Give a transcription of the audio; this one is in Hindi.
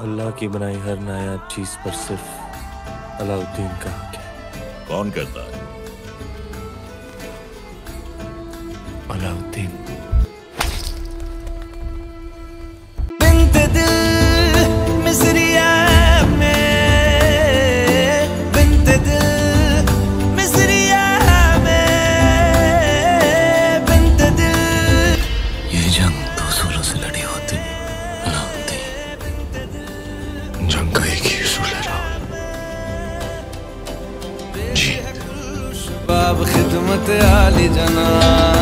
अल्लाह की बनाई हर नायाब चीज पर सिर्फ अलाउद्दीन का हक है। कौन कहता है? अलाउद्दीन। बिन्ते दिल मिस्रिया में, बिन्ते दिल मिस्रिया में, बिन्ते दिल। ये जंग दो सूलों से लड़ी होती अलाउद्दीन, जंग का एक ही उसूल है जीत। बाब खिदमत आली जना